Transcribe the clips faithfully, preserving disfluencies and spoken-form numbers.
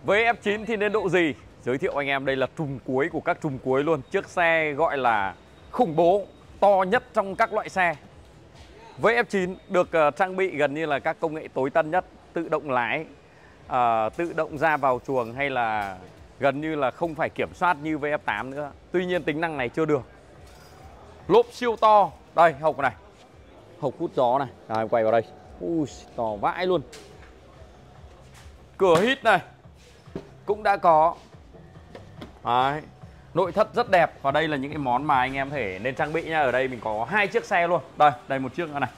Với F chín thì nên độ gì? Giới thiệu anh em đây là trùm cuối của các trùm cuối luôn. Chiếc xe gọi là khủng bố, to nhất trong các loại xe. Với F chín được uh, trang bị gần như là các công nghệ tối tân nhất, tự động lái, uh, tự động ra vào chuồng, hay là gần như là không phải kiểm soát như với F tám nữa. Tuy nhiên tính năng này chưa được. Lốp siêu to. Đây, hộc này, hộc hút gió này. Đây, em quay vào đây. Ui, to vãi luôn. Cửa hít này cũng đã có. Đấy. Nội thất rất đẹp. Và đây là những cái món mà anh em thể nên trang bị nha. Ở đây mình có hai chiếc xe luôn. Đây, đây một chiếc nữa này,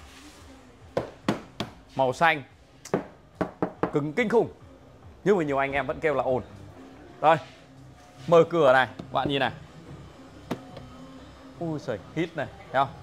màu xanh, cứng kinh khủng, nhưng mà nhiều anh em vẫn kêu là ồn. Đây, mở cửa này, bạn nhìn này. Ui giời, hít này, thấy không?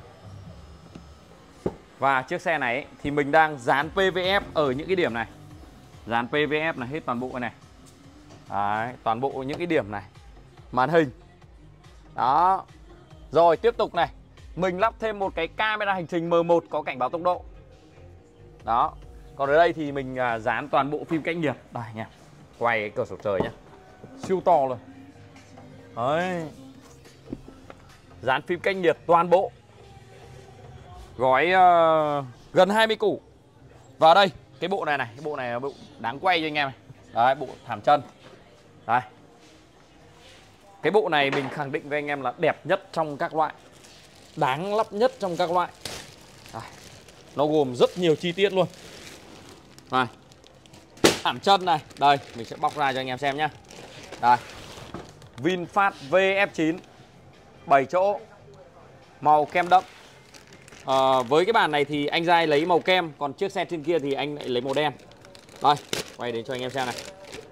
Và chiếc xe này ấy, thì mình đang dán pê vê ép ở những cái điểm này. Dán pê vê ép này hết toàn bộ này. Đấy, toàn bộ những cái điểm này. Màn hình. Đó. Rồi tiếp tục này, mình lắp thêm một cái camera hành trình M một có cảnh báo tốc độ. Đó. Còn ở đây thì mình à, dán toàn bộ phim cách nhiệt. Đây nha, quay cái cửa sổ trời nhá, siêu to luôn. Đấy. Dán phim cách nhiệt toàn bộ. Gói uh, gần hai mươi củ. Và đây, cái bộ này này, cái bộ này là bộ đáng quay cho anh em này. Đấy, bộ thảm chân. Đây. Cái bộ này mình khẳng định với anh em là đẹp nhất trong các loại, đáng lắp nhất trong các loại. Đây. Nó gồm rất nhiều chi tiết luôn. Đây. Thảm chân này, đây, mình sẽ bóc ra cho anh em xem nhá. Đây. VinFast V F chín bảy chỗ, màu kem đậm. À, với cái bản này thì anh Giai lấy màu kem, còn chiếc xe trên kia thì anh lại lấy màu đen. Đây, quay đến cho anh em xem này.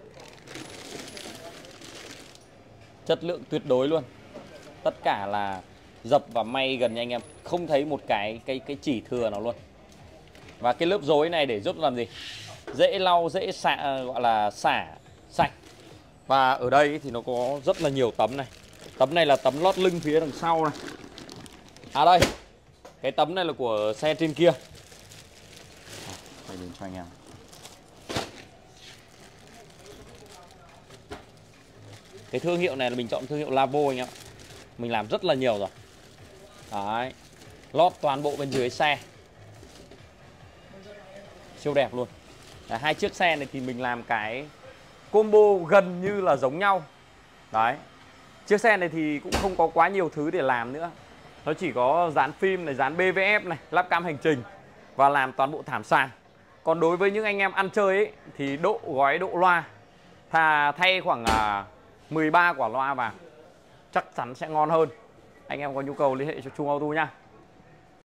Chất lượng tuyệt đối luôn. Tất cả là dập và may gần như anh em không thấy một cái cái cái chỉ thừa nào luôn. Và cái lớp rối này để giúp làm gì? Dễ lau, dễ xả, gọi là xả sạch. Và ở đây thì nó có rất là nhiều tấm này. Tấm này là tấm lót lưng phía đằng sau này. À đây, cái tấm này là của xe trên kia. Quay đến cho anh em. Cái thương hiệu này là mình chọn thương hiệu Lavo anh em ạ. Mình làm rất là nhiều rồi. Đấy. Lót toàn bộ bên dưới xe. Siêu đẹp luôn. Đấy, hai chiếc xe này thì mình làm cái combo gần như là giống nhau. Đấy. Chiếc xe này thì cũng không có quá nhiều thứ để làm nữa. Nó chỉ có dán phim này, dán bê vê ép này, lắp cam hành trình và làm toàn bộ thảm sàn. Còn đối với những anh em ăn chơi ấy, thì độ gói độ loa, thà thay khoảng uh, mười ba quả loa vào chắc chắn sẽ ngon hơn. Anh em có nhu cầu liên hệ cho Trung Auto nha.